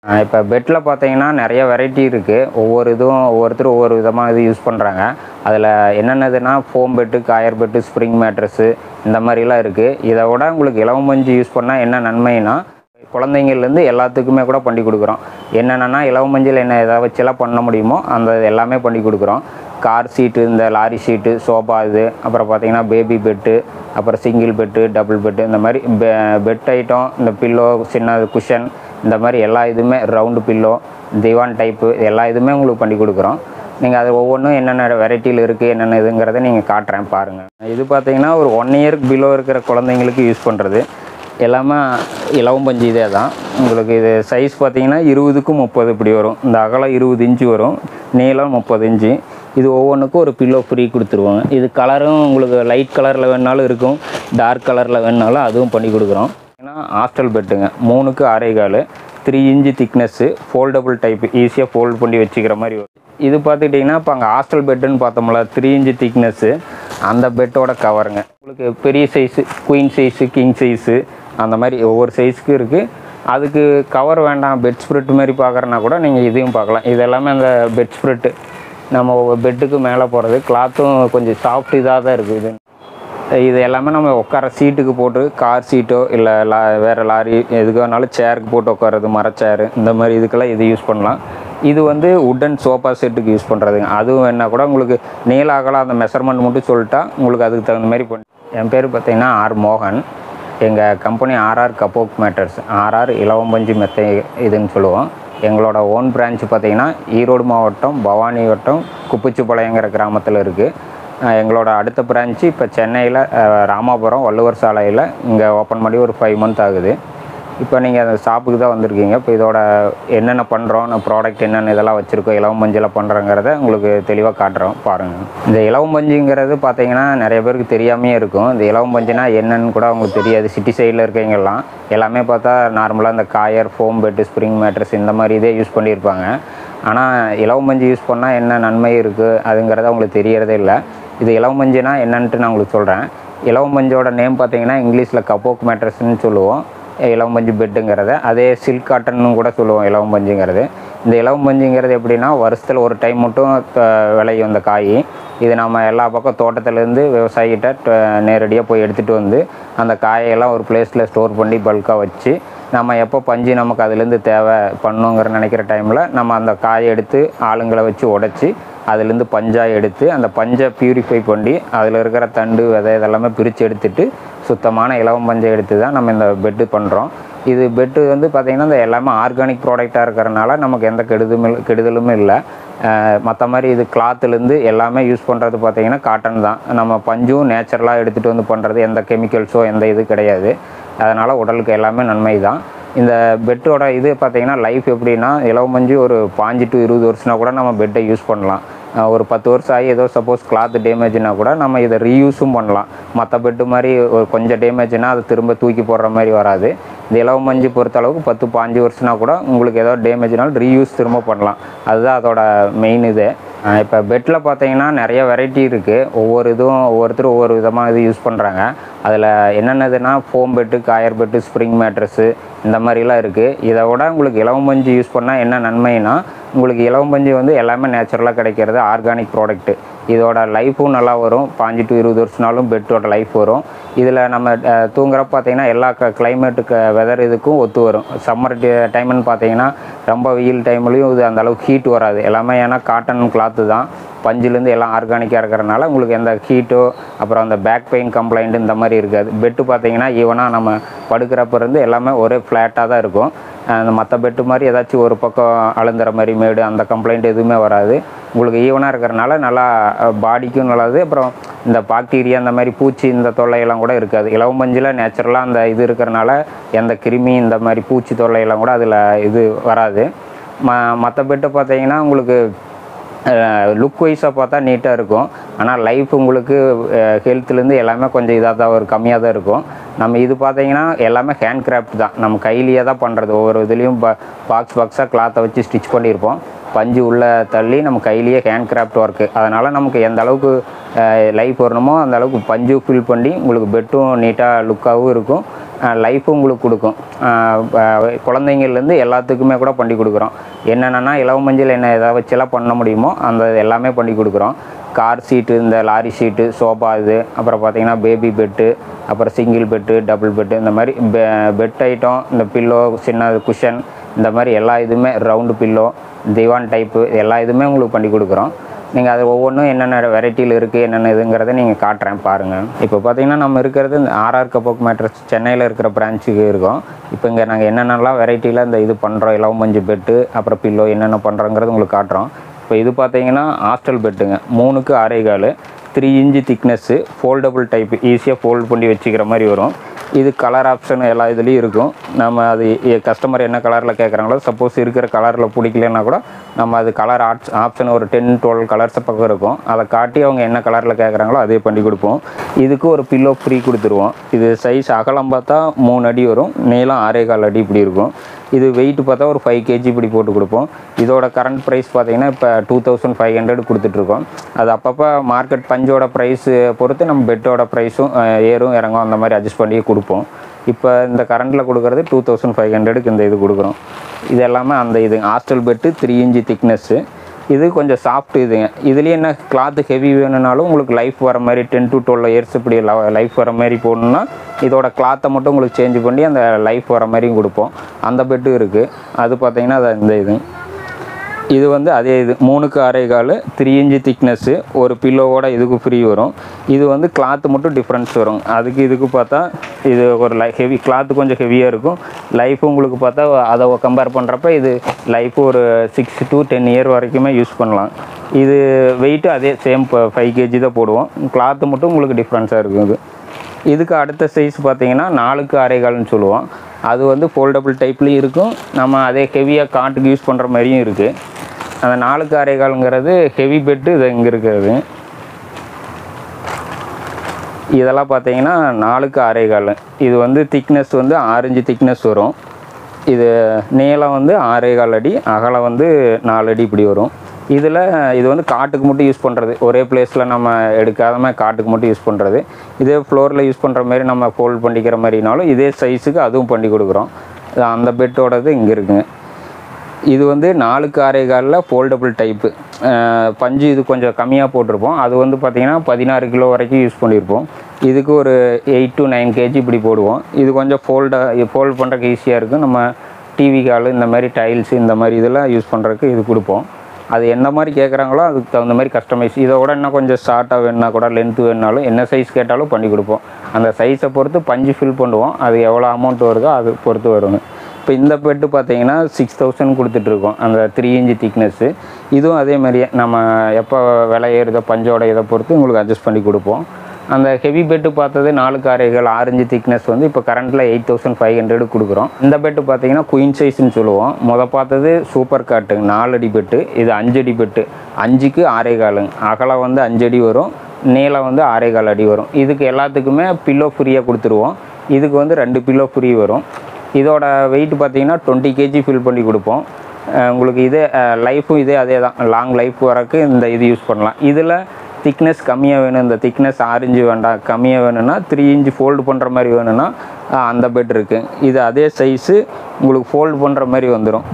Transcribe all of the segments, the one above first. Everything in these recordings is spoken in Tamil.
இப்போ பெட்டில் பார்த்தீங்கன்னா நிறைய வெரைட்டி இருக்குது. ஒவ்வொருத்தரும் ஒவ்வொரு விதமாக இது யூஸ் பண்ணுறாங்க. அதில் என்னென்னதுன்னா foam bed, coir bed, spring mattress இந்த மாதிரிலாம் இருக்குது. இதை விட உங்களுக்கு இலவம் பஞ்சு யூஸ் பண்ணால் என்ன நன்மைனா, குழந்தைங்கள்லேருந்து எல்லாத்துக்குமே கூட பண்ணி கொடுக்குறோம். என்னென்னா இலவம் பஞ்சில் என்ன எதை வச்செல்லாம் பண்ண முடியுமோ அந்த எல்லாமே பண்ணி கொடுக்குறோம். கார் சீட்டு, இந்த லாரி சீட்டு, சோஃபா, இது அப்புறம் பார்த்தீங்கன்னா பேபி பெட்டு, அப்புறம் சிங்கிள் பெட்டு, டபுள் பெட்டு, இந்த மாதிரி பெட் ஐட்டம், இந்த பில்லோ, சின்ன குஷன், இந்த மாதிரி எல்லா இதுவுமே, ரவுண்டு பில்லோ, திவான் டைப்பு, எல்லா இதுவுமே உங்களுக்கு பண்ணி கொடுக்குறோம். நீங்கள் அது ஒவ்வொன்றும் என்னென்ன வெரைட்டியில் இருக்குது என்னென்ன இதுங்கிறத நீங்கள் காட்டுறேன் பாருங்கள். இது பார்த்தீங்கன்னா ஒரு 1 இயருக்கு பிலோ இருக்கிற குழந்தைங்களுக்கு யூஸ் பண்ணுறது எல்லாமே இலவம் பஞ்சு இதே தான். உங்களுக்கு இது சைஸ் பார்த்தீங்கன்னா 20க்கு 30 இப்படி வரும். இந்த அகலம் 20 இன்ச்சு வரும், நீளம் 30 இன்ச்சு. இது ஒவ்வொன்றுக்கும் ஒரு பில்லோ ஃப்ரீ கொடுத்துருவாங்க. இது கலரும் உங்களுக்கு லைட் கலரில் வேணுனாலும் இருக்கும், டார்க் கலரில் வேணுனாலும் அதுவும் பண்ணி கொடுக்குறோம். ஏன்னா ஹாஸ்டல் பெட்டுங்க, 3க்கு 6.25, 3 இன்ச்சு திக்னஸ்ஸு, ஃபோல்டபுள் டைப்பு, ஈஸியாக ஃபோல்ட் பண்ணி வச்சுக்கிற மாதிரி வரும். இது பார்த்துக்கிட்டிங்கன்னா இப்போ அங்கே ஹாஸ்டல் பெட்டுன்னு பார்த்தோம்ல, 3 இன்ச்சு திக்னஸ்ஸு, அந்த பெட்டோட கவருங்க. உங்களுக்கு பெரிய size, queen size, king size, அந்த மாதிரி ஒவ்வொரு சைஸுக்கு இருக்குது. அதுக்கு கவர் வேண்டாம், பெட் ஸ்ப்ரெட் மாதிரி பார்க்குறனா கூட நீங்கள் இதையும் பார்க்கலாம். இது எல்லாமே அந்த பெட் ஸ்ப்ரெட்டு, நம்ம பெட்டுக்கு மேலே போகிறது. கிளாத்தும் கொஞ்சம் சாஃப்ட் இதாக தான் இருக்குது. இது எல்லாமே நம்ம உட்கார சீட்டுக்கு போட்டு, கார் சீட்டோ இல்லை வேறு லாரி எதுக்கு வேணாலும் சேருக்கு போட்டு உட்காரது, மரச்சேரு, இந்த மாதிரி இதுக்கெல்லாம் இது யூஸ் பண்ணலாம். இது வந்து உட்டன் சோஃபா செட்டுக்கு யூஸ் பண்ணுறதுங்க. அதுவும் என்ன கூட உங்களுக்கு நீள அகலம் அந்த மெஷர்மெண்ட் மட்டும் சொல்லிட்டா உங்களுக்கு அதுக்கு தகுந்த மாதிரி பண்ணி. என் பேர் பார்த்தீங்கன்னா ஆர் மோகன். எங்கள் company RR kapok mattress, RR இலவம் பஞ்சு மெத்தை இதுன்னு சொல்லுவோம். எங்களோட ஓன் பிரான்ச் பார்த்திங்கன்னா ஈரோடு மாவட்டம் பவானி வட்டம் குப்பிச்சிப்பாளையங்கிற கிராமத்தில் இருக்குது. எங்களோட அடுத்த பிரான்ச்சு இப்போ சென்னையில் ராமாபுரம் வள்ளுவர் சாலையில் இங்கே ஓப்பன் பண்ணி ஒரு 5 மந்த் ஆகுது. இப்போ நீங்கள் அந்த ஷாப்புக்கு தான் வந்திருக்கீங்க. இப்போ இதோட என்னென்ன பண்ணுறோம், ப்ராடக்ட் என்னென்ன இதெல்லாம் வச்சுருக்கோம், இலவம் பஞ்சில் பண்ணுறோங்கிறத உங்களுக்கு தெளிவாக காட்டுறோம் பாருங்கள். இந்த இலவம் பஞ்சுங்கிறது பார்த்தீங்கன்னா நிறைய பேருக்கு தெரியாமையே இருக்கும். இந்த இலவம் பஞ்சுனா என்னன்னு கூட அவங்களுக்கு தெரியாது. சிட்டி சைடில் இருக்கவங்கெல்லாம் எல்லாமே பார்த்தா நார்மலாக இந்த coir, foam bed, spring mattress இந்த மாதிரி இதே யூஸ் பண்ணியிருப்பாங்க. ஆனால் இலவம் பஞ்சு யூஸ் பண்ணால் என்ன நன்மை இருக்குது அதுங்கிறத அவங்களுக்கு தெரியறதே இல்லை. இது இலவம் பஞ்சுனா என்னன்ட்டு நான் உங்களுக்கு சொல்கிறேன். இலவம் பஞ்சோட நேம் பார்த்தீங்கன்னா இங்கிலீஷில் கப்போக் மேட்ரஸ்ன்னு சொல்லுவோம், இலவம் பஞ்சு பெட்டுங்கிறத. அதே சில்க் காட்டன்னு கூட சொல்லுவோம் இலவம் பஞ்சுங்கிறது. இந்த இலவம் பஞ்சுங்கிறது எப்படின்னா வருஷத்தில் ஒரு டைம் மட்டும் விளையும் இந்த காய். இது நம்ம எல்லா பக்கம் தோட்டத்துலேருந்து விவசாயிகிட்ட நேரடியாக போய் எடுத்துகிட்டு வந்து அந்த காயெல்லாம் ஒரு பிளேஸில் ஸ்டோர் பண்ணி பல்காக வச்சு நம்ம எப்போ பஞ்சு நமக்கு அதுலேருந்து தேவை பண்ணுங்கிற நினைக்கிற டைமில் நம்ம அந்த காயை எடுத்து ஆளுங்களை வச்சு உடச்சி அதுலேருந்து பஞ்சாக எடுத்து அந்த பஞ்சை ப்யூரிஃபை பண்ணி அதில் இருக்கிற தண்டு விதை இதெல்லாமே பிரித்து எடுத்துகிட்டு சுத்தமான இலவம் பஞ்சை எடுத்து தான் நம்ம இந்த பெட்டு பண்ணுறோம். இது பெட்டு வந்து பார்த்திங்கன்னா இந்த எல்லாமே ஆர்கானிக் ப்ராடக்டாக இருக்கிறனால நமக்கு எந்த கெடுதலும் இல்லை. மற்ற மாதிரி இது கிளாத்துலேருந்து எல்லாமே யூஸ் பண்ணுறது பார்த்திங்கன்னா காட்டன் தான். நம்ம பஞ்சும் நேச்சுரலாக எடுத்துகிட்டு வந்து பண்ணுறது, எந்த கெமிக்கல்ஸோ எந்த இது கிடையாது. அதனால் உடலுக்கு எல்லாமே நன்மை தான். இந்த பெட்டோட இது பார்த்திங்கன்னா லைஃப் எப்படின்னா, இலவம் பஞ்சு ஒரு 5 to 20 வருஷம்னா கூட நம்ம பெட்டை யூஸ் பண்ணலாம். ஒரு 10 வருஷம் ஆகி ஏதோ சப்போஸ் கிளாத் டேமேஜ்னா கூட நம்ம இதை ரீயூஸும் பண்ணலாம். மற்ற பெட்டு மாதிரி ஒரு கொஞ்சம் டேமேஜ்னால் அதை திரும்ப தூக்கி போடுற மாதிரி வராது. இந்த இலவம் பஞ்சு பொறுத்தளவுக்கு 10-15 வருஷம்னா கூட உங்களுக்கு ஏதோ டேமேஜ்னாலும் ரீயூஸ் திரும்ப பண்ணலாம். அதுதான் அதோட மெயின் இது. இப்போ பெட்டில் பார்த்தீங்கன்னா நிறைய வெரைட்டி இருக்குது. ஒவ்வொருத்தரும் ஒவ்வொரு விதமாக இது யூஸ் பண்ணுறாங்க. அதில் என்னென்னதுன்னா foam bed, coir bed, spring mattress இந்த மாதிரிலாம் இருக்குது. இதை விட உங்களுக்கு இலவம் பஞ்சு யூஸ் பண்ணால் என்ன நன்மைனா, உங்களுக்கு இலவம் பஞ்சு வந்து எல்லாமே நேச்சுரலாக கிடைக்கிறது, ஆர்கானிக் ப்ராடக்ட்டு. இதோட லைஃப்பும் நல்லா வரும். 5 to 20 வருஷம்னாலும் பெட்டோட லைஃப் வரும். இதில் நம்ம தூங்குறப்ப பார்த்தீங்கன்னா எல்லா கிளைமேட்டுக்கு வெதர் இதுக்கும் ஒத்து வரும். சம்மர் டைம்னு பார்த்தீங்கன்னா ரொம்ப வெயில் டைம்லேயும் இது அந்தளவுக்கு ஹீட் வராது. எல்லாமே ஏன்னா காட்டன் கிளாத்து தான், பஞ்சுலேருந்து எல்லாம் ஆர்கானிக்காக இருக்கிறனால உங்களுக்கு எந்த ஹீட்டோ அப்புறம் அந்த பேக் பெயின் கம்ப்ளைண்ட் இந்த மாதிரி இருக்காது. பெட்டு பார்த்தீங்கன்னா ஈவனாக நம்ம படுக்கிறப்ப இருந்து எல்லாமே ஒரே ஃப்ளாட்டாக தான் இருக்கும். அந்த மற்ற பெட்டு மாதிரி ஏதாச்சும் ஒரு பக்கம் அழுந்துற மாதிரி மேடு அந்த கம்ப்ளைண்ட் எதுவுமே வராது. உங்களுக்கு ஈவனாக இருக்கிறனால நல்லா பாடிக்கும் நல்லது. அப்புறம் இந்த பாக்டீரியா இந்த மாதிரி பூச்சி இந்த தொல்லையெல்லாம் கூட இருக்காது. இலவம் பஞ்சில் நேச்சுரலாக அந்த இது இருக்கிறனால எந்த கிருமி இந்த மாதிரி பூச்சி தொல்லையெல்லாம் கூட அதில் இது வராது. மற்ற பெட்டு பார்த்தீங்கன்னா உங்களுக்கு லுக் வைஸாக பார்த்தா நீட்டாக இருக்கும். ஆனால் லைஃப் உங்களுக்கு ஹெல்த்துலேருந்து எல்லாமே கொஞ்சம் இதாக தான் ஒரு கம்மியாக தான் இருக்கும். நம்ம இது பார்த்தீங்கன்னா எல்லாமே ஹேண்ட் கிராஃப்ட் தான், நம்ம கையிலேயே தான் பண்ணுறது. ஒவ்வொரு இதுலேயும் பாக்ஸாக கிளாத்தை வச்சு ஸ்டிச் பண்ணியிருப்போம். பஞ்சு உள்ளே தள்ளி நம்ம கையிலேயே ஹேண்ட் கிராஃப்ட் ஒர்க்கு. அதனால் நமக்கு எந்த அளவுக்கு லைஃப் வரணுமோ அந்த அளவுக்கு பஞ்சு ஃபில் பண்ணி உங்களுக்கு பெட்டும் நீட்டாக லுக்காகவும் இருக்கும். லைஃப் உங்களுக்கு கொடுக்கும். குழந்தைங்கள்லேருந்து எல்லாத்துக்குமே கூட பண்ணி கொடுக்குறோம். என்னென்னா இலவம் பஞ்சில் என்ன எதை வச்செல்லாம் பண்ண முடியுமோ அந்த எல்லாமே பண்ணி கொடுக்குறோம். கார் சீட்டு, இந்த லாரி சீட்டு, சோஃபா, இது அப்புறம் பார்த்திங்கன்னா பேபி பெட்டு, அப்புறம் சிங்கிள் பெட்டு, டபுள் பெட்டு, இந்த மாதிரி பெட் ஐட்டம், இந்த பில்லோ, சின்ன குஷன், இந்த மாதிரி எல்லா இதுவுமே, ரவுண்டு பில்லோ, திவான் டைப்பு, எல்லா இதுவுமே உங்களுக்கு பண்ணி கொடுக்குறோம். நீங்கள் அது ஒவ்வொன்றும் என்னென்ன வெரைட்டியில் இருக்குது என்னென்ன இதுங்கிறத நீங்கள் காட்டுறேன் பாருங்கள். இப்போ பார்த்திங்கன்னா நம்ம இருக்கிறது இந்த RR கபோக் மேட்ரஸ் சென்னையில் இருக்கிற பிரான்ச்சுக்கு இருக்கோம். இப்போ இங்கே நாங்கள் என்னென்னலாம் வெரைட்டியில் இந்த இது பண்ணுறோம், இலவம் பஞ்சு பெட்டு அப்புறம் பில்லோ என்னென்ன பண்ணுறோங்கிறது உங்களுக்கு காட்டுறோம். இப்போ இது பார்த்தீங்கன்னா ஹாஸ்டல் பெட்டுங்க, 3க்கு 6.25, 3 இன்ச்சு திக்னஸ்ஸு, ஃபோல்டபுள் டைப்பு, ஈஸியாக ஃபோல்ட் பண்ணி வச்சுக்கிற மாதிரி வரும். இது கலர் ஆப்ஷன் எல்லா இதுலேயும் இருக்கும். நம்ம அது கஸ்டமர் என்ன கலரில் கேட்குறாங்களோ, சப்போஸ் இருக்கிற கலரில் பிடிக்கலன்னா கூட நம்ம அது கலர் ஆப்ஷன் ஒரு 10-12 கலர்ஸ் பக்கம் இருக்கும். அதை காட்டி அவங்க என்ன கலரில் கேட்குறாங்களோ அதே பண்ணி கொடுப்போம். இதுக்கு ஒரு பில்லோ ஃப்ரீ கொடுத்துருவோம். இது சைஸ் அகலம் பார்த்தா 3 அடி வரும், நீளம் 6.25 அடி இப்படி இருக்கும். இது வெயிட் பார்த்தா ஒரு 5 kg இப்படி போட்டு கொடுப்போம். இதோட கரண்ட் ப்ரைஸ் பார்த்தீங்கன்னா இப்போ 2500 கொடுத்துட்ருக்கோம். அது அப்பப்போ மார்க்கெட் பஞ்சோட ப்ரைஸு பொறுத்து நம்ம பெட்டோட ப்ரைஸும் ஏறும் இறங்கும், அந்த மாதிரி அட்ஜஸ்ட் பண்ணி கொடுப்போம். இப்போ இந்த கரண்டில் கொடுக்குறது 2500க்கு இந்த இது கொடுக்குறோம். இது எல்லாமே அந்த இது ஹாஸ்டல் பெட்டு, 3 இன்ச்சு திக்னஸ்ஸு. இது கொஞ்சம் சாஃப்ட் இதுங்க. இதுலேயே என்ன கிளாத்து ஹெவி வேணும்னாலும் உங்களுக்கு லைஃப் வர மாதிரி 10 to 12 இயர்ஸ் இப்படி லைஃப் வர மாதிரி போடணுன்னா இதோட கிளாத்தை மட்டும் உங்களுக்கு சேஞ்ச் பண்ணி அந்த லைஃப் வர மாதிரியும் கொடுப்போம். அந்த பெட்டும் இருக்குது. அது பார்த்திங்கன்னா அது இந்த இது வந்து அதே இது 3க்கு 6.25, 3 இன்ச்சு திக்னஸ்ஸு, ஒரு பில்லோவோட இதுக்கு ஃப்ரீ வரும். இது வந்து கிளாத்து மட்டும் டிஃப்ரென்ஸ் வரும். அதுக்கு இதுக்கு பார்த்தா இது ஒரு ஹெவி கிளாத்து கொஞ்சம் ஹெவியாக இருக்கும். லைஃப் உங்களுக்கு பார்த்தா அதை கம்பேர் பண்ணுறப்ப இது லைஃப் ஒரு 6 to 10 இயர் வரைக்குமே யூஸ் பண்ணலாம். இது வெயிட்டு அதே சேம் 5 kg தான் போடுவோம். கிளாத்து மட்டும் உங்களுக்கு டிஃப்ரென்ஸாக இருக்கும். இதுக்கு அடுத்த சைஸ் பார்த்திங்கன்னா 4க்கு 6.25 சொல்லுவோம். அது வந்து ஃபோல்டபுள் டைப்லேயும் இருக்கும், நம்ம அதே ஹெவியாக காட்டுக்கு யூஸ் பண்ணுற மாதிரியும் இருக்குது. அந்த 4க்கு 6.25ங்கிறது ஹெவி பெட்டு. இது இங்கே இருக்கிறது இதெல்லாம் பார்த்தீங்கன்னா 4க்கு 6.25. இது வந்து திக்னஸ் வந்து 6 இன்ச்சு திக்னஸ் வரும். இது நீளம் வந்து 6.25 அடி, அகலம் வந்து 4 அடி இப்படி வரும். இதில் இது வந்து காட்டுக்கு மட்டும் யூஸ் பண்ணுறது, ஒரே பிளேஸில் நம்ம எடுக்காத மாதிரி காட்டுக்கு மட்டும் யூஸ் பண்ணுறது. இதே ஃப்ளோரில் யூஸ் பண்ணுற மாதிரி நம்ம ஃபோல்ட் பண்ணிக்கிற மாதிரினாலும் இதே சைஸுக்கு அதுவும் பண்ணி கொடுக்குறோம். அந்த பெட்டோடது இங்கே இருக்குங்க. இது வந்து 4க்கு 6.25 ஃபோல்டபுள் டைப்பு. பஞ்சு இது கொஞ்சம் கம்மியாக போட்டிருப்போம். அது வந்து பார்த்திங்கன்னா 16 கிலோ வரைக்கும் யூஸ் பண்ணியிருப்போம். இதுக்கு ஒரு 8 to 9 kg இப்படி போடுவோம். இது கொஞ்சம் ஃபோல்ட் பண்ணுறதுக்கு ஈஸியாக இருக்கும். நம்ம டிவி ஹாலு, இந்த மாதிரி டைல்ஸு, இந்த மாதிரி இதெல்லாம் யூஸ் பண்ணுறதுக்கு இது கொடுப்போம். அது என்ன மாதிரி கேட்குறாங்களோ அதுக்கு தகுந்த மாதிரி கஸ்டமைஸ். இதோட இன்னும் கொஞ்சம் ஷார்ட்டாக வேணுன்னா கூட, லென்த்து வேணுனாலும், என்ன சைஸ் கேட்டாலும் பண்ணி கொடுப்போம். அந்த சைஸை பொறுத்து பஞ்சு ஃபில் பண்ணுவோம். அது எவ்வளோ அமௌண்ட் வருதோ அது பொறுத்து வருங்க. இப்போ இந்த பெட்டு பார்த்தீங்கன்னா 6000 கொடுத்துட்ருக்கோம், அந்த 3 இன்ச்சு திக்னஸ்ஸு. இதுவும் அதே மாதிரியே நம்ம எப்போ விலை ஏறுதோ பஞ்சோட இதை பொறுத்து உங்களுக்கு அட்ஜஸ்ட் பண்ணி கொடுப்போம். அந்த ஹெவி பெட்டு பார்த்தது 4க்கு 6.25 6 இன்ச்சு திக்னஸ் வந்து இப்போ கரண்ட்டில் 8500 கொடுக்குறோம். இந்த பெட்டு பார்த்தீங்கன்னா குயின் சைஸ்ன்னு சொல்லுவோம். பார்த்தது சூப்பர் காட்டு 4 அடி பெட்டு. இது 5 அடி பெட்டு, 5க்கு 6.25. அகலம் வந்து 5 அடி வரும், நீளம் வந்து 6.25 அடி வரும். இதுக்கு எல்லாத்துக்குமே பில்லோ ஃப்ரீயாக கொடுத்துருவோம். இதுக்கு வந்து 2 பில்லோ ஃப்ரீ வரும். இதோட வெயிட் பார்த்திங்கன்னா 20 kg ஃபில் பண்ணி கொடுப்போம். உங்களுக்கு இதே லைஃப்பும் அதே தான், லாங் லைஃப் வரக்கு இந்த இது யூஸ் பண்ணலாம். இதில் திக்னஸ் கம்மியாக வேணும், இந்த திக்னஸ் 6 இன்ச்சு வேண்டாம், கம்மியாக வேணும்னா 3 இன்ச்சு ஃபோல்டு பண்ணுற மாதிரி வேணும்னா அந்த பெட் இருக்குது. இது அதே சைஸு உங்களுக்கு ஃபோல்டு பண்ணுற மாதிரி வந்துடும்.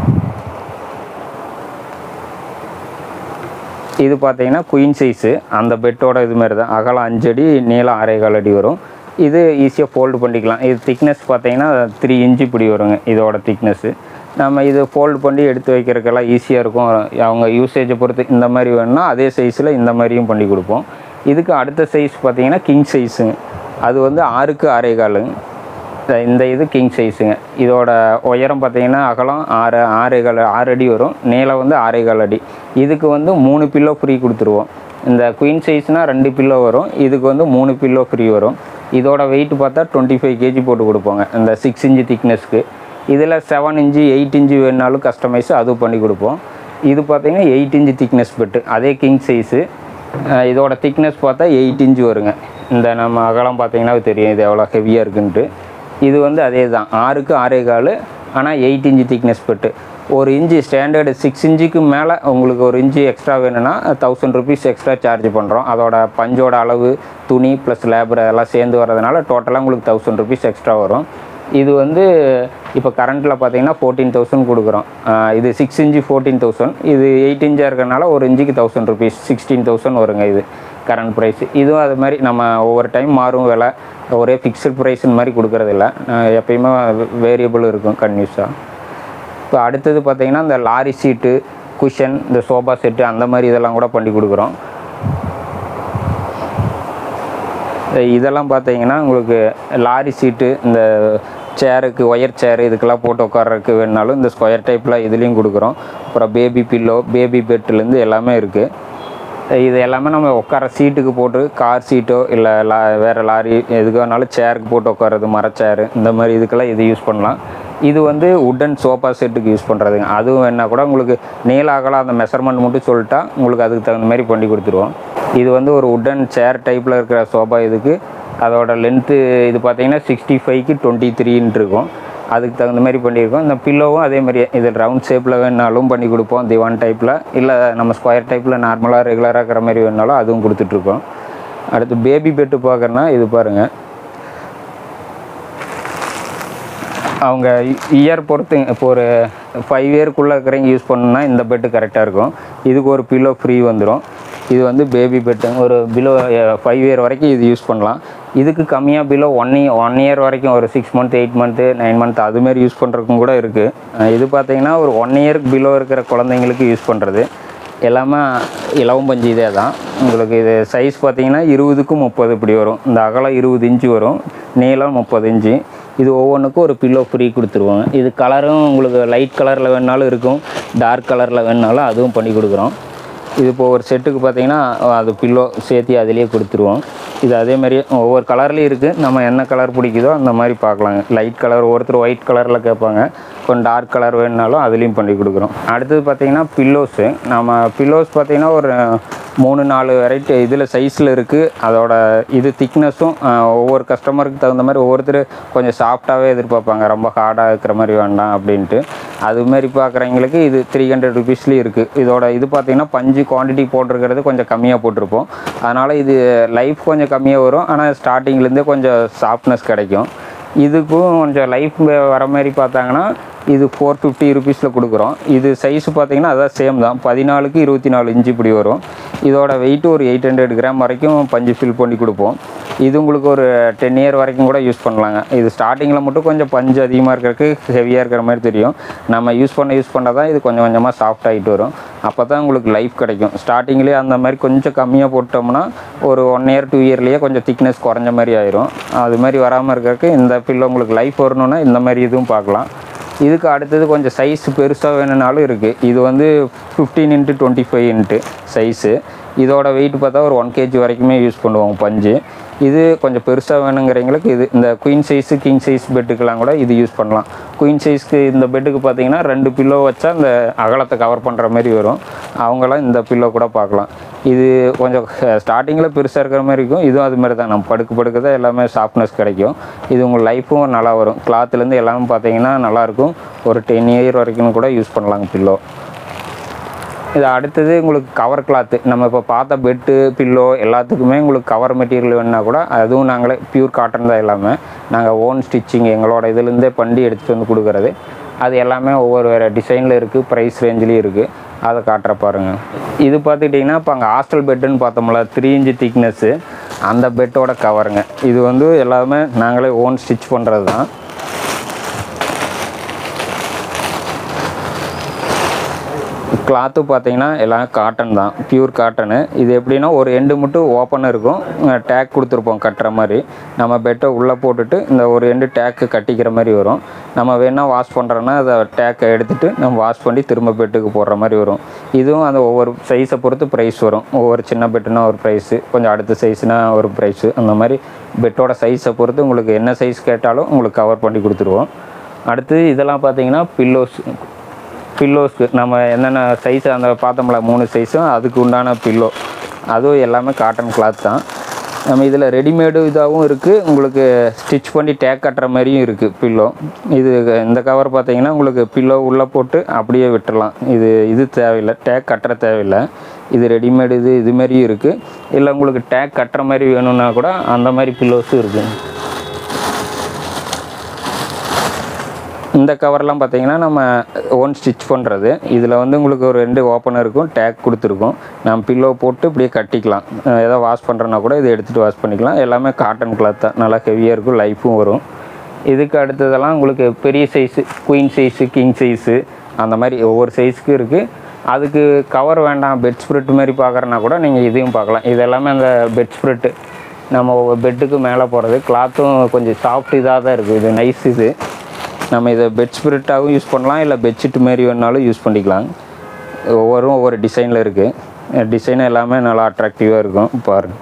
இது பார்த்தீங்கன்னா குயின் சைஸு, அந்த பெட்டோட இது மாதிரி தான். அகலம் 5 அடி, நீளம் 6.25 அடி வரும். இது ஈஸியாக ஃபோல்டு பண்ணிக்கலாம். இது திக்னஸ் பார்த்தீங்கன்னா 3 இன்ச்சு இப்படி வருங்க இதோட திக்னஸ்ஸு. நம்ம இது ஃபோல்டு பண்ணி எடுத்து வைக்கிறதுக்கெல்லாம் ஈஸியாக இருக்கும். அவங்க யூசேஜை பொறுத்து இந்த மாதிரி வேணும்னா அதே சைஸில் இந்த மாதிரியும் பண்ணி கொடுப்போம். இதுக்கு அடுத்த சைஸ் பார்த்தீங்கன்னா கிங் சைஸுங்க. அது வந்து 6க்கு 6.25. இந்த இது கிங் சைஸுங்க. இதோட உயரம் பார்த்தீங்கன்னா அகலம் 6 அடி வரும், நீளம் வந்து 6.25 அடி. இதுக்கு வந்து 3 பில்லோ ஃப்ரீ கொடுத்துருவோம். இந்த குயின் சைஸ்னால் 2 பில்லோ வரும், இதுக்கு வந்து 3 பில்லோ ஃப்ரீ வரும். இதோட வெயிட் பார்த்தா 25 kg போட்டு கொடுப்போங்க இந்த 6 இன்ச்சு திக்னஸ்க்கு. இதில் 7 இன்ச்சு 8 இன்ச்சு வேணுனாலும் கஸ்டமைஸ் அதுவும் பண்ணி கொடுப்போம். இது பார்த்திங்கன்னா 8 இன்ச்சு திக்னஸ் பெட்டு, அதே கிங் சைஸு. இதோட திக்னஸ் பார்த்தா 8 இன்ச்சு வருங்க. இந்த நம்ம அகலம் பார்த்திங்கன்னா தெரியும் இது எவ்வளோ ஹெவியாக இருக்குன்ட்டு. இது வந்து அதே தான் 6க்கு 6.25, ஆனால் 8 இன்ச்சு திக்னஸ் பெட்டு. ஒரு இன்ச்சு ஸ்டாண்டர்டு 6 இன்ச்சுக்கு மேலே உங்களுக்கு ஒரு இன்ச்சு எக்ஸ்ட்ரா வேணும்னா 1000 ருபீஸ் எக்ஸ்ட்ரா சார்ஜ் பண்ணுறோம். அதோட பஞ்சோட அளவு, துணி ப்ளஸ் லேபர் அதெல்லாம் சேர்ந்து வரதுனால டோட்டலாக உங்களுக்கு 1000 ருபீஸ் எக்ஸ்ட்ரா வரும். இது வந்து இப்போ கரண்ட்டில் பார்த்தீங்கன்னா 14,000 கொடுக்குறோம். இது 6 இன்ச்சு 14,000, இது 8 இன்ச்சாக இருக்கிறனால ஒரு இன்ச்சுக்கு 1000 ருபீஸ் 16,000 வருங்க இது கரண்ட் ப்ரைஸ். இதுவும் அது மாதிரி நம்ம ஒவ்வொரு டைம் மாறும் விலை, ஒரே ஃபிக்ஸ்டு ப்ரைஸ்ன்னு மாதிரி கொடுக்குறதில்ல, எப்பயுமே வேரியபிள் இருக்கும் கன்யூஸாக. இப்போ அடுத்தது பார்த்திங்கன்னா இந்த லாரி சீட்டு, குஷன், இந்த சோஃபா செட்டு அந்த மாதிரி இதெல்லாம் கூட பண்ணி கொடுக்குறோம். இதெல்லாம் பார்த்தீங்கன்னா உங்களுக்கு லாரி சீட்டு, இந்த சேருக்கு ஒயர் சேரு இதுக்கெல்லாம் போட்டு உட்கார்றதுக்கு வேணுனாலும் இந்த ஸ்கொயர் டைப்பில் இதுலேயும் கொடுக்குறோம். அப்புறம் பேபி பில்லோ, பேபி பெட்லேருந்து எல்லாமே இருக்குது. இது எல்லாமே நம்ம உட்கார சீட்டுக்கு போட்டு கார் சீட்டோ இல்லை வேறு லாரி எதுக்கு வேணாலும் சேருக்கு போட்டு உட்காரது, மரச்சேரு இந்த மாதிரி இதுக்கெல்லாம் இது யூஸ் பண்ணலாம். இது வந்து உட்டன் சோஃபா செட்டுக்கு யூஸ் பண்ணுறதுங்க. அதுவும் என்ன கூட உங்களுக்கு நீள அகலம் அந்த மெஷர்மெண்ட் மட்டும் சொல்லிட்டா உங்களுக்கு அதுக்கு தகுந்த மாதிரி பண்ணி கொடுத்துருவோம். இது வந்து ஒரு உட்டன் சேர் டைப்பில் இருக்கிற சோஃபா. இதுக்கு அதோட லென்த்து இது பார்த்திங்கன்னா 65க்கு 23 இருக்கும். அதுக்கு தகுந்த மாதிரி பண்ணியிருக்கோம். இந்த பில்லோவும் அதே மாதிரி இது ரவுண்ட் ஷேப்பில் வேணுனாலும் பண்ணி கொடுப்போம், திவான் டைப்பில். இல்லை நம்ம ஸ்கொயர் டைப்பில் நார்மலாக ரெகுலராக இருக்கிற மாதிரி வேணுனாலும் அதுவும் கொடுத்துட்ருக்கோம். அடுத்து பேபி பெட்டு பார்க்குறேன்னா இது பாருங்கள், அவங்க இயர் பொறுத்து இப்போ ஒரு 5 இயருக்குள்ளே இருக்கிறவங்க யூஸ் பண்ணணுன்னா இந்த பெட்டு கரெக்டாக இருக்கும். இதுக்கு ஒரு பில்லோ ஃப்ரீ வந்துடும். இது வந்து பேபி பெட்டு, ஒரு பிலோ 5 இயர் வரைக்கும் இது யூஸ் பண்ணலாம். இதுக்கு கம்மியாக பிலோ 1 இயர் வரைக்கும், ஒரு 6 மந்த் 8 மந்த்து 9 மந்த் அதுமாரி யூஸ் பண்ணுறதுக்கும் கூட இருக்குது. இது பார்த்திங்கன்னா ஒரு 1 இயருக்கு பிலோ இருக்கிற குழந்தைங்களுக்கு யூஸ் பண்ணுறது. எல்லாமே இலவம் பஞ்சு இதே தான். உங்களுக்கு இது சைஸ் பார்த்திங்கன்னா 20க்கு 30 இப்படி வரும். இந்த அகலம் 20 இன்ச்சு வரும், நீளம் 30 இன்ச்சு. இது ஒவ்வொன்றுக்கும் ஒரு பில்லோ ஃப்ரீ கொடுத்துருவாங்க. இது கலரும் உங்களுக்கு லைட் கலரில் வேணுனாலும் இருக்கும், டார்க் கலரில் வேணுனாலும் அதுவும் பண்ணி கொடுக்குறோம். இது இப்போ ஒரு செட்டுக்கு பார்த்திங்கன்னா அது பில்லோ சேர்த்து அதிலே கொடுத்துருவோம். இது அதேமாதிரி ஒவ்வொரு கலர்லேயும் இருக்குது. நம்ம என்ன கலர் பிடிக்குதோ அந்த மாதிரி பார்க்கலாங்க. லைட் கலர் ஒருத்தர் ஒயிட் கலரில் கேட்பாங்க, கொஞ்சம் டார்க் கலர் வேணுனாலும் அதுலேயும் பண்ணி கொடுக்குறோம். அடுத்தது பார்த்திங்கன்னா பில்லோஸு. நம்ம பில்லோஸ் பார்த்திங்கன்னா ஒரு 3-4 வெரைட்டி இதில் சைஸில் இருக்குது. அதோட இது திக்னஸும் ஒவ்வொரு கஸ்டமருக்கு தகுந்த மாதிரி ஒவ்வொருத்தர் கொஞ்சம் சாஃப்டாகவே எதிர்பார்ப்பாங்க, ரொம்ப ஹார்டாக இருக்கிற மாதிரி வேண்டாம் அப்படின்ட்டு. அதுமாரி பார்க்குறவங்களுக்கு இது 300 ருபீஸ்லேயும் இருக்குது. இதோட இது பார்த்திங்கன்னா பஞ்சு குவான்டிட்டி போட்டிருக்கிறது கொஞ்சம் கம்மியாக போட்டிருப்போம். அதனால் இது லைஃப் கொஞ்சம் கம்மியாக வரும், ஆனால் ஸ்டார்டிங்லேருந்தே கொஞ்சம் சாஃப்ட்னஸ் கிடைக்கும். இதுக்கும் கொஞ்சம் லைஃப் வர மாதிரி பார்த்தாங்கன்னா இது 450 ருபீஸில் கொடுக்குறோம். இது சைஸு பார்த்திங்கன்னா அதான் சேம் தான், 14க்கு 24 இன்ச்சு இப்படி வரும். இதோட வெயிட்டு ஒரு 800 கிராம் வரைக்கும் பஞ்சு ஃபில் பண்ணி கொடுப்போம். இது உங்களுக்கு ஒரு 10 இயர் வரைக்கும் கூட யூஸ் பண்ணலாங்க. இது ஸ்டார்டிங்கில் மட்டும் கொஞ்சம் பஞ்சு அதிகமாக இருக்கிறதுக்கு ஹெவியாக இருக்கிற மாதிரி தெரியும். நம்ம யூஸ் பண்ண தான் இது கொஞ்சம் கொஞ்சமாக சாஃப்ட் ஆகிட்டு வரும். அப்போ தான் உங்களுக்கு லைஃப் கிடைக்கும். ஸ்டார்டிங்லேயே அந்த மாதிரி கொஞ்சம் கம்மியாக போட்டோம்னா ஒரு 1 இயர் 2 இயர்லேயே கொஞ்சம் திக்னஸ் குறைஞ்ச மாதிரி ஆயிரும். அது மாதிரி வராமல் இருக்கிறதுக்கு இந்த பில்லோ உங்களுக்கு லைஃப் வரணுன்னா இந்த மாதிரி இதுவும் பார்க்கலாம். இதுக்கு அடுத்தது கொஞ்சம் சைஸ் பெருசாக வேணுனாலும் இருக்குது. இது வந்து 15 x 25 சைஸு. இதோட வெயிட் பார்த்தா ஒரு 1 kg வரைக்குமே யூஸ் பண்ணுவோம் பஞ்சு. இது கொஞ்சம் பெருசாக வேணுங்கிறவங்களுக்கு இது இந்த குயின் சைஸு கிங் சைஸ் பெட்டுக்கெல்லாம் கூட இது யூஸ் பண்ணலாம். குயின் சைஸ்க்கு இந்த பெட்டுக்கு பார்த்திங்கன்னா 2 பில்லோ வச்சா இந்த அகலத்தை கவர் பண்ணுற மாதிரி வரும். அவங்களாம் இந்த பில்லோ கூட பார்க்கலாம். இது கொஞ்சம் ஸ்டார்டிங்கில் பெருசாக இருக்கிற மாதிரி இருக்கும். இதுவும் அது மாதிரி தான், நம்ம படுக்க தான் எல்லாமே சாஃப்ட்னஸ் கிடைக்கும். இது உங்கள் லைஃப்பும் நல்லா வரும். கிளாத்துலேருந்து எல்லாமே பார்த்திங்கன்னா நல்லாயிருக்கும். ஒரு 10 இயர் வரைக்கும் கூட யூஸ் பண்ணலாங்க பில்லோ. இது அடுத்தது உங்களுக்கு கவர் கிளாத்து. நம்ம இப்போ பார்த்த பெட்டு பில்லோ எல்லாத்துக்குமே உங்களுக்கு கவர் மெட்டீரியல் வேணுன்னா கூட அதுவும் நாங்களே பியூர் காட்டன் தான் எல்லாமே. நாங்கள் ஓன் ஸ்டிச்சிங் எங்களோட இதுலேருந்தே பண்ணி எடுத்துகிட்டு வந்து கொடுக்குறது. அது எல்லாமே ஒவ்வொரு வேறு டிசைனில் இருக்குது, ப்ரைஸ் ரேஞ்சிலையும் இருக்குது. அதை காட்டுற பாருங்கள். இது பார்த்துக்கிட்டிங்கன்னா இப்போ அங்கே ஹாஸ்டல் பெட்டுன்னு பார்த்தோம்ல 3 இன்ச்சு திக்னஸ்ஸு, அந்த பெட்டோட கவருங்க. இது வந்து எல்லாமே நாங்களே ஓன் ஸ்டிச் பண்ணுறது தான். கிளாத்து பார்த்தீங்கன்னா எல்லாம் காட்டன் தான், பியூர் காட்டனு. இது எப்படின்னா ஒரு எண்டு மட்டும் ஓப்பன் இருக்கும், டேக் கொடுத்துருப்போம் கட்டுற மாதிரி. நம்ம பெட்டை உள்ளே போட்டுட்டு இந்த ஒரு எண்டு டேக்கு கட்டிக்கிற மாதிரி வரும். நம்ம வேணால் வாஷ் பண்ணுறோன்னா அதை டேக்கை எடுத்துகிட்டு நம்ம வாஷ் பண்ணி திரும்ப பெட்டுக்கு போடுற மாதிரி வரும். இதுவும் அந்த ஒவ்வொரு சைஸை பொறுத்து ப்ரைஸ் வரும். ஒவ்வொரு சின்ன பெட்டுனா ஒரு ப்ரைஸு, கொஞ்சம் அடுத்த சைஸ்னால் ஒரு ப்ரைஸு, அந்த மாதிரி பெட்டோட சைஸை பொறுத்து உங்களுக்கு என்ன சைஸ் கேட்டாலும் உங்களுக்கு கவர் பண்ணி கொடுத்துருவோம். அடுத்து இதெல்லாம் பார்த்தீங்கன்னா பில்லோஸ்க்கு நம்ம என்னென்ன சைஸு அந்த பார்த்தோம்ல 3 சைஸும் அதுக்கு உண்டான பில்லோ. அதுவும் எல்லாமே காட்டன் கிளாத் தான். நம்ம இதில் ரெடிமேடு இதாகவும் இருக்குது, உங்களுக்கு ஸ்டிச் பண்ணி டேக் கட்டுற மாதிரியும் இருக்குது பில்லோ. இந்த கவர் பார்த்தீங்கன்னா உங்களுக்கு பில்லோ உள்ளே போட்டு அப்படியே விட்டுடலாம். இது தேவையில்லை, டேக் கட்டுற தேவையில்லை. இது ரெடிமேடு இதுமாரியும் இருக்குது. இல்லை உங்களுக்கு டேக் கட்டுற மாதிரி வேணும்னா கூட அந்த மாதிரி பில்லோஸும் இருக்குது. இந்த கவர்லாம் பார்த்தீங்கன்னா நம்ம ஓன் ஸ்டிச் பண்ணுறது. இதில் வந்து உங்களுக்கு ஒரு 2 ஓப்பனர் இருக்கும், டேக் கொடுத்துருக்கோம். நம்ம பில்லோ போட்டு இப்படியே கட்டிக்கலாம். ஏதோ வாஷ் பண்ணுறோன்னா கூட இதை எடுத்துகிட்டு வாஷ் பண்ணிக்கலாம். எல்லாமே காட்டன் கிளாத் தான், நல்லா ஹெவியாக இருக்கும், லைஃப்பும் வரும். இதுக்கு அடுத்ததெல்லாம் உங்களுக்கு பெரிய size, queen size, king size, அந்த மாதிரி ஒவ்வொரு சைஸுக்கு இருக்குது. அதுக்கு கவர் வேண்டாம், பெட் ஸ்ப்ரெட் மாதிரி பார்க்குறனா கூட நீங்கள் இதையும் பார்க்கலாம். இது எல்லாமே அந்த பெட் ஸ்ப்ரெட்டு, நம்ம பெட்டுக்கு மேலே போகிறது. கிளாத்தும் கொஞ்சம் சாஃப்ட் இதாக தான் இருக்குது. இது நைஸ். இது நம்ம இதை பெட் ஸ்பிரிட்டாகவும் யூஸ் பண்ணலாம், இல்லை பெட்ஷீட் மாரி வேணாலும் யூஸ் பண்ணிக்கலாம். ஒவ்வொரு டிசைனில் இருக்குது. டிசைன் எல்லாமே நல்லா அட்ராக்டிவாக இருக்கும். பாருங்கள்,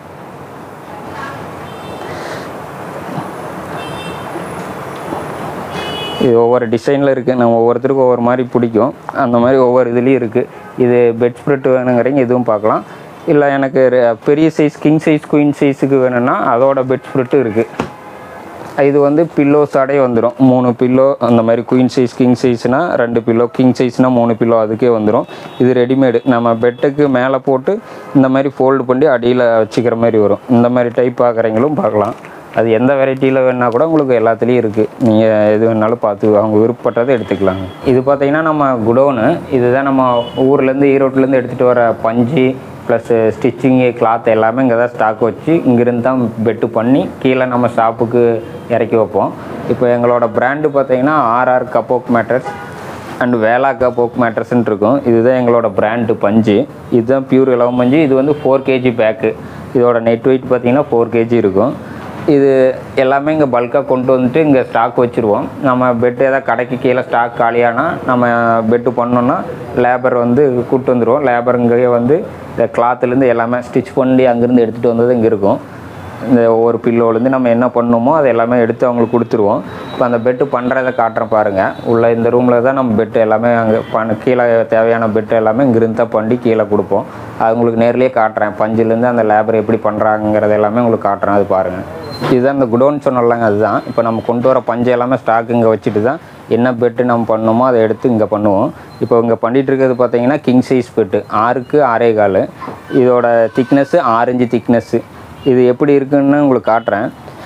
இது ஒவ்வொரு டிசைனில் இருக்குது. நம்ம ஒவ்வொருத்தருக்கும் ஒவ்வொரு மாதிரி பிடிக்கும். அந்த மாதிரி ஒவ்வொரு இதுலேயும் இருக்குது. இது பெட் ஸ்ப்ரெட் வேணுங்கிறீங்க இதுவும் பார்க்கலாம். இல்லை எனக்கு பெரிய சைஸ் கிங் சைஸ் குயின் சைஸுக்கு வேணும்னா அதோட பெட் ஸ்ப்ரெட்டும் இருக்குது. இது வந்து பில்லோஸாடே வந்துடும். 3 பில்லோ அந்த மாதிரி குயின் சைஸ், கிங் சைஸ்னால் 2 பில்லோ, கிங் சைஸ்னால் 3 பில்லோ, அதுக்கே வந்துடும். இது ரெடிமேடு. நம்ம பெட்டுக்கு மேலே போட்டு இந்த மாதிரி ஃபோல்டு பண்ணி அடியில் வச்சுக்கிற மாதிரி வரும். இந்த மாதிரி டைப் பார்க்குறீங்களும் பார்க்கலாம். அது எந்த வெரைட்டியில் வேணால் கூட உங்களுக்கு எல்லாத்துலேயும் இருக்குது. நீங்கள் எது வேணாலும் பார்த்து அவங்க விருப்பப்பட்டதை எடுத்துக்கலாங்க. இது பார்த்திங்கன்னா நம்ம குடோனு. இதுதான் நம்ம ஊர்லேருந்து ஈரோட்டிலேருந்து எடுத்துகிட்டு வர பஞ்சு ப்ளஸ் ஸ்டிச்சிங்கு கிளாத் எல்லாமே இங்கே தான் ஸ்டாக் வச்சு இங்கேருந்து தான் பெட்டு பண்ணி கீழே நம்ம ஷாப்புக்கு இறக்கி வைப்போம். இப்போ எங்களோட பிராண்டு பார்த்திங்கன்னா RR Kapok Mattress and Vela kapok மேட்ரஸ்ன்னு இருக்கும். இதுதான் எங்களோட பிராண்டு பஞ்சு. இதுதான் பியூர் இலவம் பஞ்சு. இது வந்து 4 kg பேக்கு. இதோட நெட் வெயிட் பார்த்திங்கன்னா 4 kg இருக்கும். இது எல்லாமே இங்கே பல்காக கொண்டு வந்துட்டு இங்கே ஸ்டாக் வச்சுருவோம். நம்ம பெட்டு எதாவது கடைக்கு கீழே ஸ்டாக் காலியானால் நம்ம பெட்டு பண்ணோன்னா லேபர் வந்து கூப்பிட்டு வந்துடுவோம். லேபர் இங்கேயே வந்து இந்த கிளாத்துலேருந்து எல்லாமே ஸ்டிச் பண்ணி அங்கேருந்து எடுத்துகிட்டு வந்தது இங்கே இருக்கும். இந்த ஒவ்வொரு பில்லோலேருந்து நம்ம என்ன பண்ணணுமோ அது எல்லாமே எடுத்து அவங்களுக்கு கொடுத்துருவோம். இப்போ அந்த பெட்டு பண்ணுறதை காட்டுறேன் பாருங்கள். உள்ள இந்த ரூமில் தான் நம்ம பெட்டு எல்லாமே அங்கே கீழே தேவையான பெட்டு எல்லாமே இங்கிருந்து தான் பண்ணி கீழே கொடுப்போம். அது உங்களுக்கு நேர்லேயே காட்டுறேன். பஞ்சுலேருந்து அந்த லேபர் எப்படி பண்ணுறாங்கிறது எல்லாமே உங்களுக்கு காட்டுறேன். அது பாருங்கள். இதுதான் இந்த குடோன் சொன்னலாங்க. அதுதான் இப்போ நம்ம கொண்டு வர பஞ்சு எல்லாமே ஸ்டாக் இங்கே வச்சுட்டு தான் என்ன பெட்டு நம்ம பண்ணணுமோ அதை எடுத்து இங்கே பண்ணுவோம். இப்போ இங்கே பண்ணிகிட்டு இருக்கிறது பார்த்தீங்கன்னா கிங் சைஸ் பெட்டு 6க்கு 6.25. இதோட திக்னஸ்ஸு 6 inch திக்னஸ்ஸு. இது எப்படி இருக்குன்னு உங்களுக்கு காட்டுறேன்.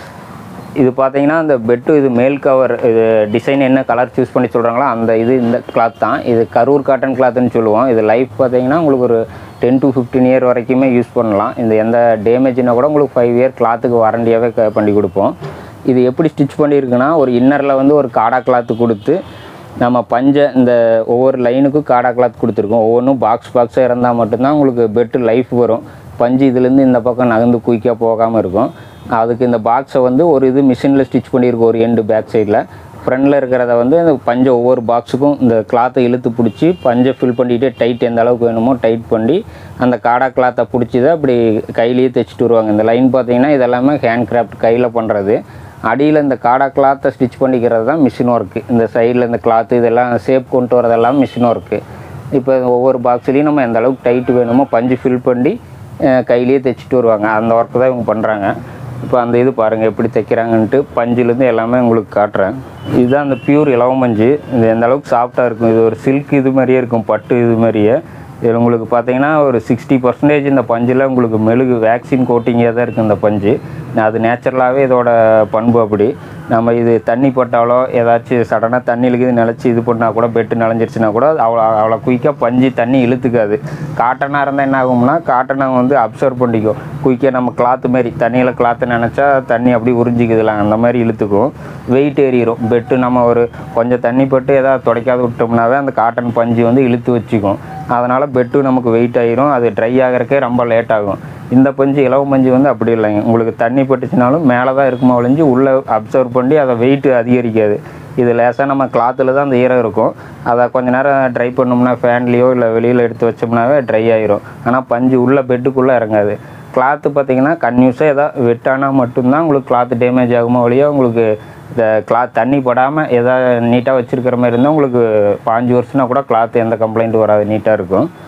இது பார்த்தீங்கன்னா அந்த பெட்டு இது மேல் கவர் இது டிசைன் என்ன கலர் சூஸ் பண்ணி சொல்கிறாங்களோ அந்த இந்த கிளாத் தான். இது கரூர் காட்டன் கிளாத்துன்னு சொல்லுவோம். இது லைஃப் பார்த்தீங்கன்னா உங்களுக்கு ஒரு 10 to 15 year வரைக்குமே யூஸ் பண்ணலாம். இந்த எந்த டேமேஜ்னா கூட உங்களுக்கு 5 year கிளாத்துக்கு வாரண்டியாகவே பண்ணி கொடுப்போம். இது எப்படி ஸ்டிச் பண்ணியிருக்குன்னா ஒரு இன்னரில் வந்து ஒரு காடா கிளாத்து கொடுத்து நம்ம பஞ்சை இந்த ஒவ்வொரு லைனுக்கும் காடா கிளாத் கொடுத்துருக்கோம். ஒவ்வொன்றும் பாக்ஸாக இருந்தால் மட்டும்தான் உங்களுக்கு பெட்டு லைஃப் வரும். பஞ்சு இதுலேருந்து இந்த பக்கம் நகர்ந்து குயிக்காக போகாமல் இருக்கும். அதுக்கு இந்த பாக்ஸை வந்து ஒரு இது மிஷினில் ஸ்டிச் பண்ணியிருக்கோம். ஒரு எண்டு பேக் சைடில் ஃப்ரண்டில் இருக்கிறத வந்து இந்த பஞ்சை ஒவ்வொரு பாக்ஸுக்கும் இந்த கிளாத்தை இழுத்து பிடிச்சி பஞ்சை ஃபில் பண்ணிகிட்டே டைட் எந்த அளவுக்கு வேணுமோ டைட் பண்ணி அந்த காடா கிளாத்தை பிடிச்சி தான் அப்படி கையிலேயே தைச்சிட்டு வருவாங்க. இந்த லைன் பார்த்திங்கன்னா இதெல்லாமே ஹேண்ட் கிராஃப்ட் கையில் பண்ணுறது. அடியில் இந்த காடா கிளாத்தை ஸ்டிச் பண்ணிக்கிறது தான் மிஷின் ஒர்க்கு. இந்த சைடில் இந்த கிளாத்து இதெல்லாம் ஷேப் கொண்டு வரதெல்லாம் மிஷின் ஒர்க்கு. இப்போ ஒவ்வொரு பாக்ஸ்லேயும் நம்ம எந்த அளவுக்கு டைட் வேணுமோ பஞ்சு ஃபில் பண்ணி கையிலேயே தைச்சிட்டு வருவாங்க. அந்த ஒர்க்கு தான் இவங்க பண்ணுறாங்க. இப்போ அந்த இது பாருங்கள் எப்படி தைக்கிறாங்கன்ட்டு பஞ்சுலேருந்து எல்லாமே உங்களுக்கு காட்டுறேன். இதுதான் அந்த பியூர் இலவம் பஞ்சு. இது எந்த அளவுக்கு சாஃப்டாக இருக்கும். இது ஒரு சில்க் இது மாதிரியே இருக்கும், பட்டு இது மாதிரியே. இதில் உங்களுக்கு பார்த்தீங்கன்னா ஒரு 60% இந்த பஞ்சில் உங்களுக்கு மெழுகு வேக்சின் கோட்டிங்காக தான் இருக்குது இந்த பஞ்சு. அது நேச்சுரலாகவே இதோட பண்பு அப்படி. நம்ம இது தண்ணி பட்டாலோ ஏதாச்சும் சடனாக தண்ணியிலுக்கு இது நினச்சி இது பண்ணால் கூட பெட்டு நனைஞ்சிருச்சுன்னா கூட அவ்வளோ குயிக்காக பஞ்சு தண்ணி இழுத்துக்காது. காட்டனாக இருந்தால் என்ன ஆகும்னா காட்டனை வந்து அப்சர்வ் பண்ணிக்கும் குயிக்காக. நம்ம கிளாத்து மாரி தண்ணியில் கிளாத்து நினச்சா தண்ணி அப்படி உறிஞ்சிக்குதுலாம் அந்த மாதிரி இழுத்துக்கும். வெயிட் ஏறிடும் பெட்டு. நம்ம ஒரு கொஞ்சம் தண்ணி பட்டு ஏதாவது துடைக்காத விட்டோம்னாவே அந்த காட்டன் பஞ்சு வந்து இழுத்து வச்சுக்கும். அதனால் பெட்டு நமக்கு வெயிட் ஆகிரும். அது ட்ரை ஆகிறக்கே ரொம்ப லேட் ஆகும். இந்த பஞ்சு இலவம் பஞ்சு வந்து அப்படி இல்லைங்க. உங்களுக்கு தண்ணி பட்டுச்சுனாலும் மேலே தான் இருக்குமா ஒழிஞ்சு உள்ளே அப்சர்வ் பண்ணி அதை வெயிட்டு அதிகரிக்காது. இது லேசாக நம்ம கிளாத்தில் தான் அந்த ஈரம் இருக்கும். அதை கொஞ்சம் நேரம் ட்ரை பண்ணோம்னா ஃபேன்லேயோ இல்லை வெளியில் எடுத்து வச்சோம்னாவே ட்ரை ஆகிரும். ஆனால் பஞ்சு உள்ளே பெட்டுக்குள்ளே இறங்காது. கிளாத்து பார்த்திங்கன்னா கன்யூஸாக எதாவது வெட்டானால் மட்டும்தான் உங்களுக்கு கிளாத்து டேமேஜ் ஆகுமா ஒழிய உங்களுக்கு இந்த கிளாத் தண்ணி படாமல் எதாவது நீட்டாக வச்சுருக்கிற மாதிரி இருந்தால் உங்களுக்கு 5 வருஷம்னா கூட கிளாத்து எந்த கம்ப்ளைண்ட்டும் வராது, நீட்டாக இருக்கும்.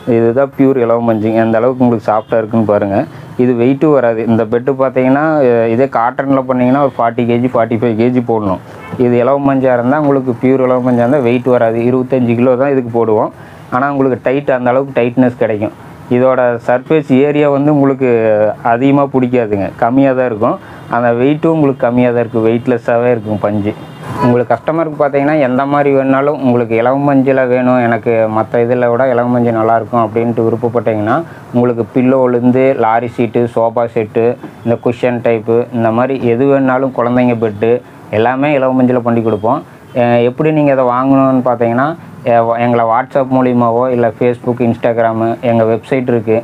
இதுதான் பியூர் இலவம் பஞ்சுங்க. எந்த அளவுக்கு உங்களுக்கு சாஃப்டாக இருக்குன்னு பாருங்கள். இது வெயிட்டும் வராது. இந்த பெட்டு பார்த்தீங்கன்னா இதே காட்டனில் பண்ணிங்கன்னா ஒரு 40 கேஜி 45 கேஜி போடணும். இது இலவம் பஞ்சாக இருந்தால் உங்களுக்கு பியூர் இலவம் பஞ்சாக இருந்தால் வெயிட் வராது. 25 கிலோ தான் இதுக்கு போடுவோம். ஆனால் உங்களுக்கு டைட் அந்த அளவுக்கு டைட்னஸ் கிடைக்கும். இதோட சர்ஃபேஸ் ஏரியா வந்து உங்களுக்கு அதிகமாக பிடிக்காதுங்க, கம்மியாக தான் இருக்கும். அந்த வெயிட்டும் உங்களுக்கு கம்மியாக தான் இருக்குது, வெயிட்லெஸ்ஸாகவே இருக்கும் பஞ்சு. உங்களுக்கு கஸ்டமருக்கு பார்த்தீங்கன்னா எந்த மாதிரி வேணுனாலும், உங்களுக்கு இலவம் பஞ்சில் வேணும், எனக்கு மற்ற இதில் விட இலவம் பஞ்சு நல்லாயிருக்கும் அப்படின்ட்டு விருப்பப்பட்டீங்கன்னா உங்களுக்கு பில்லோலேருந்து லாரி சீட்டு, சோஃபா செட்டு, இந்த குஷன் டைப்பு, இந்த மாதிரி எது வேணுனாலும் குழந்தைங்க பெட்டு எல்லாமே இலவம் பஞ்சில் பண்ணி கொடுப்போம். எப்படி நீங்கள் அதை வாங்கணும்னு பார்த்தீங்கன்னா எங்களை வாட்ஸ்அப் மூலியமாவோ இல்லை ஃபேஸ்புக், இன்ஸ்டாகிராமு, எங்கள் வெப்சைட் இருக்குது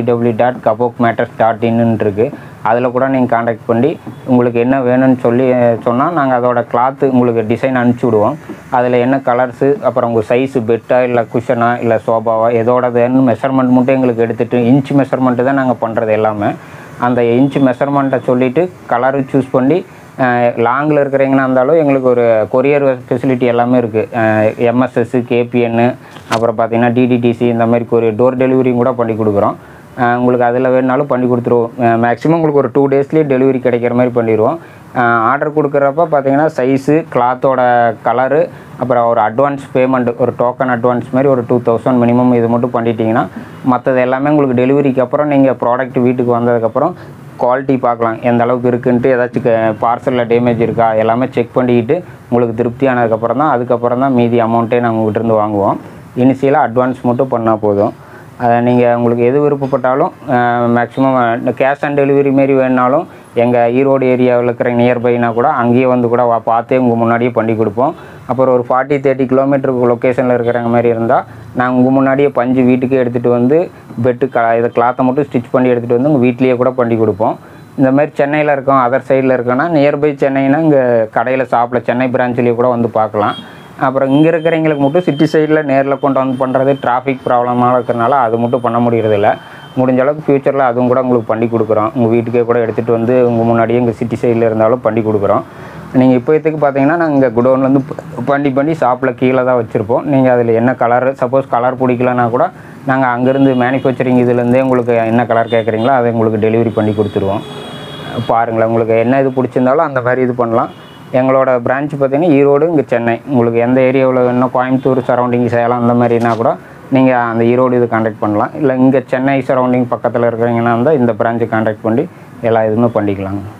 www.kapokmattress.in இருக்குது. அதில் கூட நீங்கள் காண்டாக்ட் பண்ணி உங்களுக்கு என்ன வேணும்னு சொன்னால் நாங்கள் அதோட கிளாத்து உங்களுக்கு டிசைன் அனுப்பிச்சி விடுவோம். அதில் என்ன கலர்ஸு, அப்புறம் உங்கள் சைஸு பெட்டா இல்லை குஷனா இல்லை சோபாவா எதோடதுன்னு மெஷர்மெண்ட் மட்டும் எங்களுக்கு எடுத்துகிட்டு, இன்ச் மெஷர்மெண்ட்டு தான் நாங்கள் பண்ணுறது எல்லாமே. அந்த இன்ச் மெஷர்மெண்ட்டை சொல்லிவிட்டு கலரு சூஸ் பண்ணி லாங்கில் இருக்கிறீங்கன்னா இருந்தாலும் எங்களுக்கு ஒரு கொரியர் ஃபெசிலிட்டி எல்லாமே இருக்குது. எம்எஸ்எஸ், கேபிஎன்னு, அப்புறம் பார்த்திங்கன்னா டிடிடிசி, இந்த மாதிரி கொரியர் டோர் டெலிவரியும் கூட பண்ணி கொடுக்குறோம். உங்களுக்கு அதில் வேணுனாலும் பண்ணி கொடுத்துருவோம். மேக்ஸிமம் உங்களுக்கு ஒரு 2 டேஸ்லேயே டெலிவரி கிடைக்கிற மாதிரி பண்ணிடுவோம். ஆர்டர் கொடுக்குறப்ப பார்த்தீங்கன்னா சைஸு, கிளாத்தோட கலரு, அப்புறம் ஒரு அட்வான்ஸ் பேமெண்ட், ஒரு டோக்கன் அட்வான்ஸ் மாதிரி ஒரு 2000 மினிமம் இது மட்டும் பண்ணிட்டீங்கன்னா மற்றது எல்லாமே உங்களுக்கு டெலிவரிக்கு அப்புறம் நீங்கள் ப்ராடக்ட் வீட்டுக்கு வந்ததுக்கப்புறம் குவாலிட்டி பார்க்கலாம், எந்த அளவுக்கு இருக்குன்ட்டு. ஏதாச்சும் பார்சலில் டேமேஜ் இருக்கா எல்லாமே செக் பண்ணிக்கிட்டு உங்களுக்கு திருப்தி ஆனதுக்கப்புறம் தான் அதுக்கப்புறம் தான் மீதி அமௌண்ட்டே நாங்கள் உங்கள்கிட்டருந்து வாங்குவோம். இனிஷியலாக அட்வான்ஸ் மட்டும் பண்ணால் போதும். அதை நீங்கள் உங்களுக்கு எது விருப்பப்பட்டாலும் மேக்ஸிமம் கேஷ் ஆன் டெலிவரி மாரி வேணுனாலும் எங்கள் ஈரோடு ஏரியாவில் இருக்கிற நியர்பைனா கூட அங்கேயே வந்து கூட பார்த்தே உங்கள் முன்னாடியே பண்ணி கொடுப்போம். அப்புறம் ஒரு 40-30 கிலோமீட்டருக்கு லொக்கேஷனில் இருக்கிற மாதிரி இருந்தால் நாங்கள் உங்கள் முன்னாடியே பஞ்சு வீட்டுக்கே எடுத்துகிட்டு வந்து பெட்டு இதை கிளாத்தை மட்டும் ஸ்டிச் பண்ணி எடுத்துகிட்டு வந்து உங்கள் வீட்லேயே கூட பண்ணி கொடுப்போம். இந்த மாதிரி சென்னையில் இருக்கோம், அதர் சைடில் இருக்கோன்னா நியர்பை சென்னைனா இங்கே கடையில் ஷாப்பில் சென்னை பிரான்ச்லேயே கூட வந்து பார்க்கலாம். அப்புறம் இங்கே இருக்கிறவங்களுக்கு மட்டும் சிட்டி சைடில் நேரில் கொண்டு வந்து பண்ணுறது டிராஃபிக் ப்ராப்ளமாக இருக்கிறனால அது மட்டும் பண்ண முடியறதில்ல. முடிஞ்ச அளவுக்கு ஃப்யூச்சரில் அதுவும் கூட உங்களுக்கு பண்ணி கொடுக்குறோம். உங்கள் வீட்டுக்கே கூட எடுத்துகிட்டு வந்து உங்கள் முன்னாடியே இங்கே சிட்டி சைடில் இருந்தாலும் பண்ணி கொடுக்குறோம். நீங்கள் இப்போதைக்கு பார்த்தீங்கன்னா நாங்கள் இங்கே குடோன்லேருந்து பண்ணி ஷாப்பில் கீழே தான் வச்சுருப்போம். நீங்கள் அதில் என்ன கலர், சப்போஸ் கலர் பிடிக்கலன்னா கூட நாங்கள் அங்கேருந்து மேனுஃபேக்சரிங் இதுலேருந்தே உங்களுக்கு என்ன கலர் கேட்குறீங்களோ அதை உங்களுக்கு டெலிவரி பண்ணி கொடுத்துருவோம். பாருங்களேன், உங்களுக்கு என்ன இது பிடிச்சிருந்தாலும் அந்த மாதிரி இது பண்ணலாம். எங்களோட பிரான்ச் பார்த்திங்கன்னா ஈரோடு, இங்கே சென்னை. உங்களுக்கு எந்த ஏரியாவில் வேணும், கோயம்புத்தூர் சரௌண்டிங் சேலம் அந்த மாதிரினா கூட நீங்கள் அந்த ஈரோடு இது காண்டாக்ட் பண்ணலாம். இல்லை இங்கே சென்னை சரௌண்டிங் பக்கத்தில் இருக்கிறீங்கன்னா இருந்தால் இந்த பிரான்ச்சை காண்டாக்ட் பண்ணி எல்லா இதுவுமே பண்ணிக்கலாங்க.